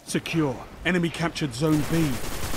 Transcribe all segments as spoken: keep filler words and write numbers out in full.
secure. Enemy captured Zone B.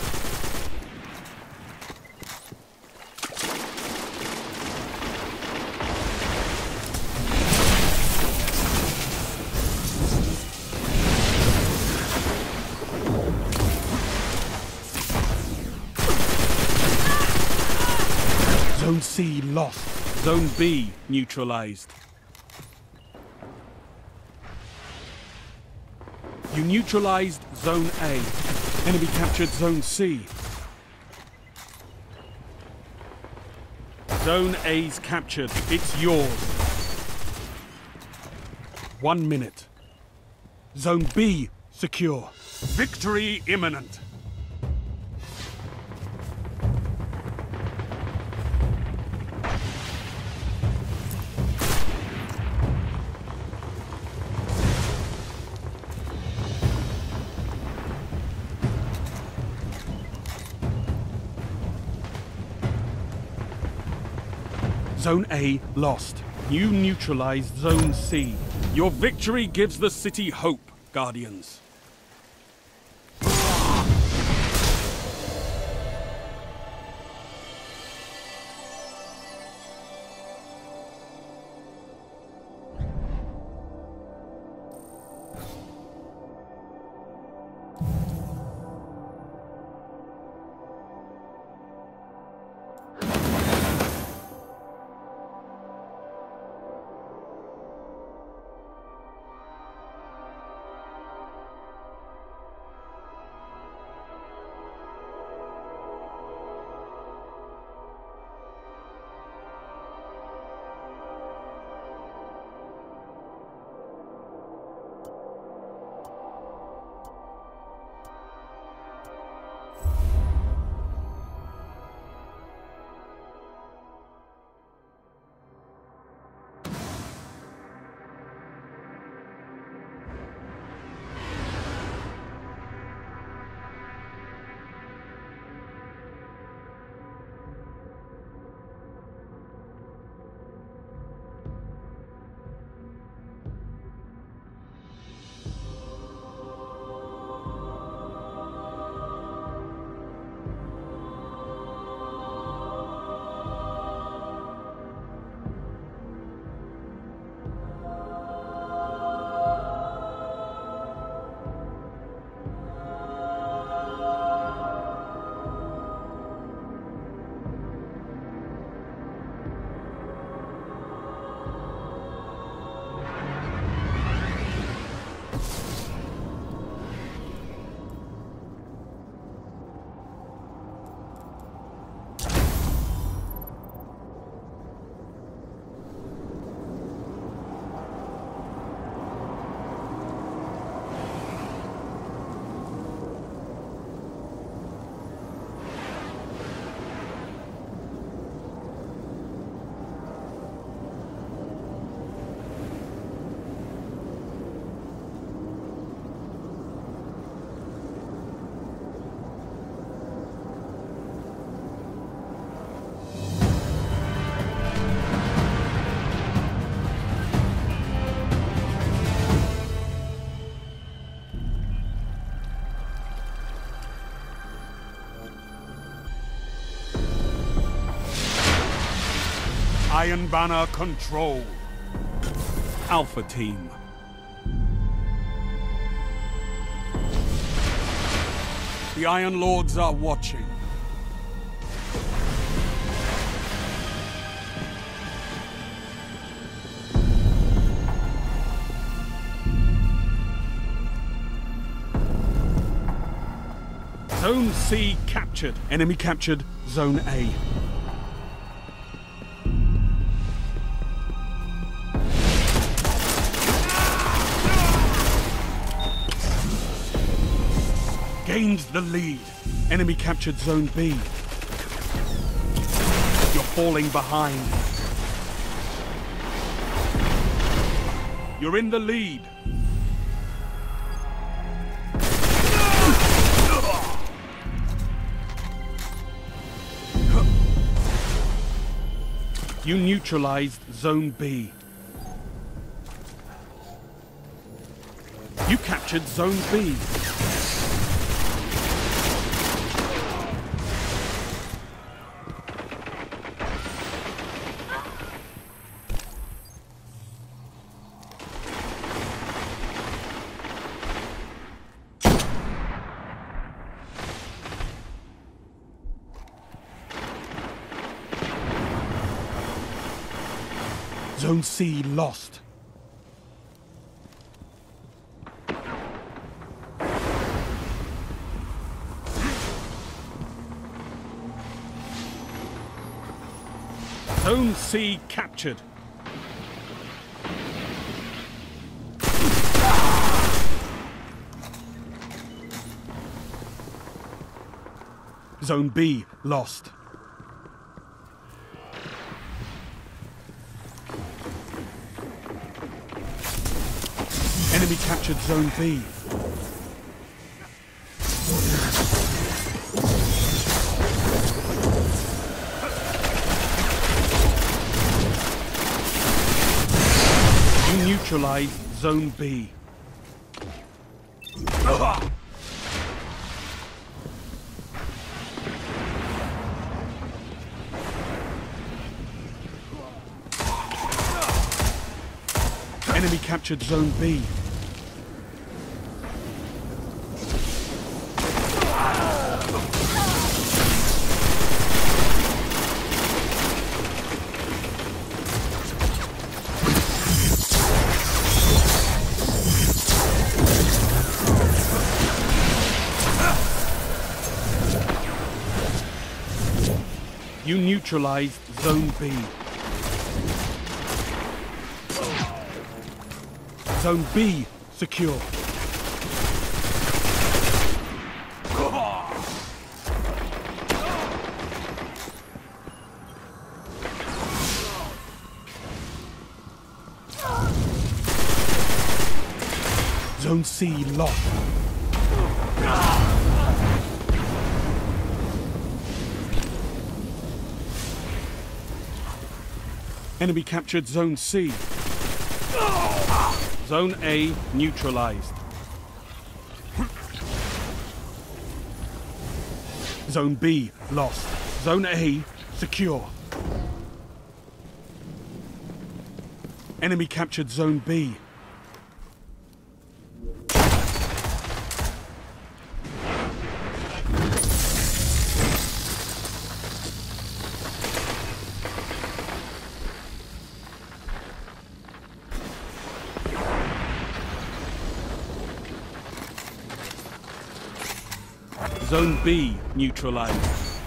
Zone C lost. Zone B neutralized. You neutralized Zone A. Enemy captured Zone C. Zone A's captured. It's yours. One minute. Zone B secure. Victory imminent. Zone A lost. You neutralized Zone C. Your victory gives the city hope, Guardians. Iron Banner control. Alpha Team. The Iron Lords are watching. Zone C captured. Enemy captured Zone A. Gained the lead. Enemy captured Zone B. You're falling behind. You're in the lead. You neutralized Zone B. You captured Zone B. Zone C lost. Zone C captured. Zone B lost. Enemy captured Zone B. You neutralized Zone B. Enemy captured Zone B. You neutralized Zone B. Zone B secure. Zone C lost. Enemy captured Zone C. Zone A neutralized. Zone B lost. Zone A secure. Enemy captured Zone B. Zone B neutralized.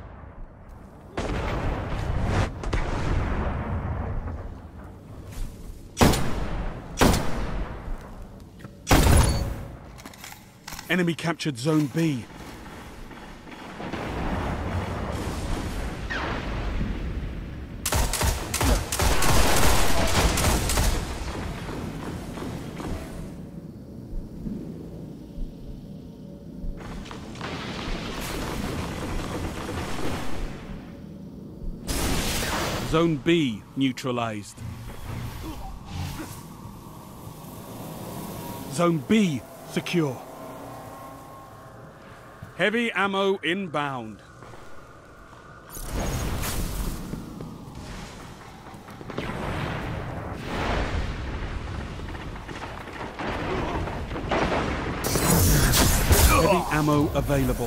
Enemy captured Zone B. Zone B neutralized. Zone B secure. Heavy ammo inbound. Heavy ammo available.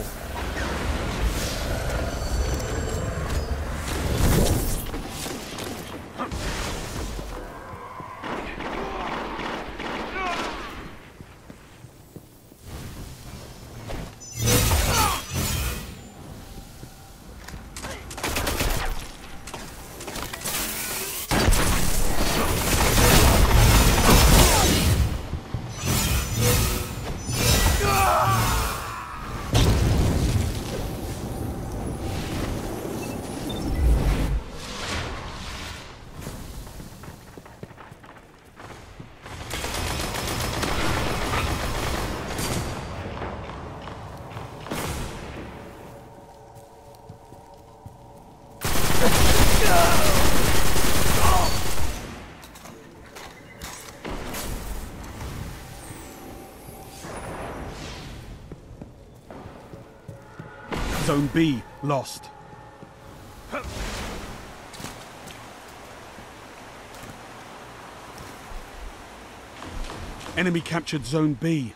Zone B lost. Enemy captured Zone B.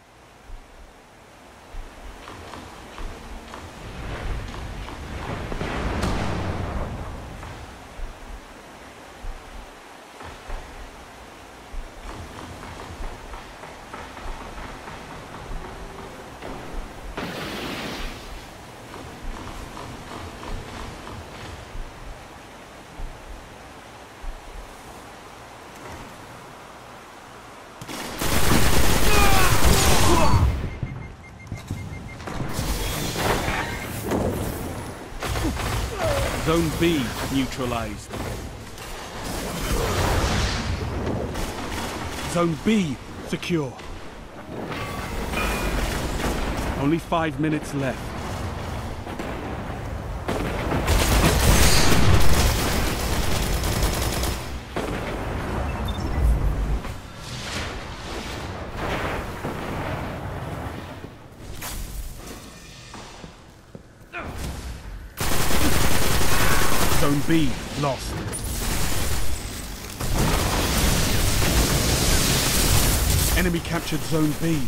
Zone B neutralized. Zone B secure. Only five minutes left. Zone B lost. Enemy captured Zone B.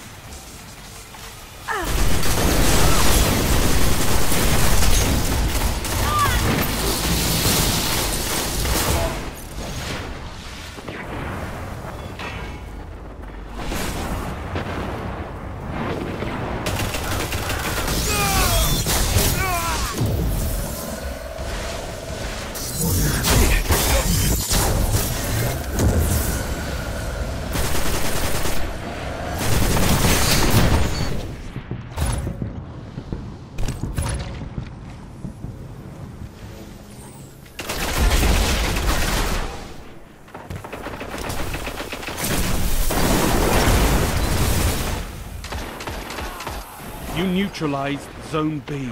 You neutralized Zone B.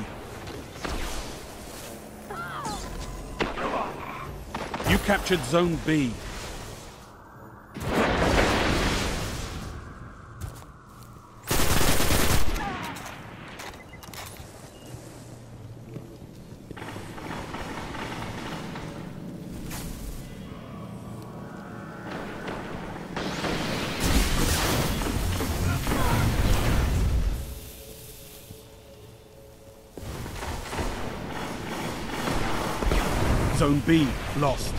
You captured Zone B. Zone B lost.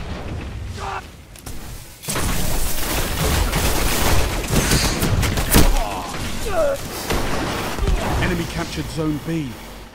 Enemy captured Zone B.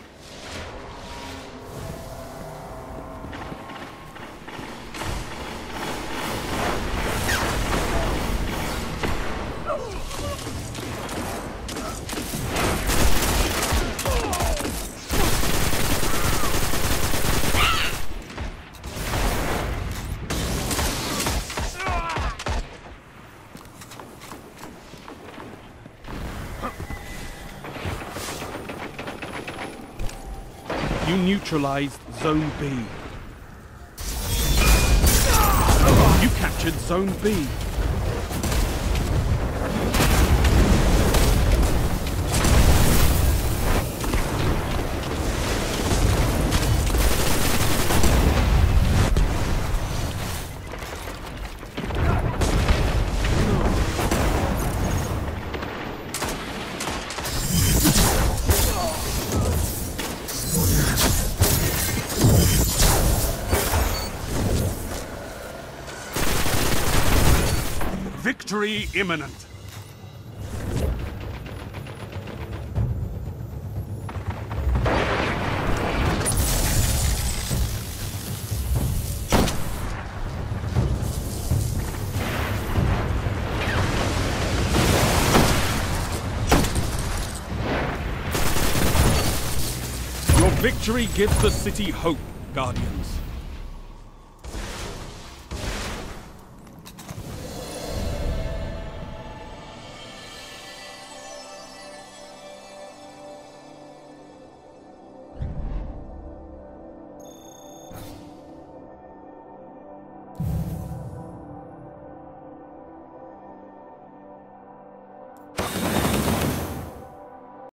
You neutralized Zone B. You captured Zone B. Victory imminent. Your victory gives the city hope, Guardians.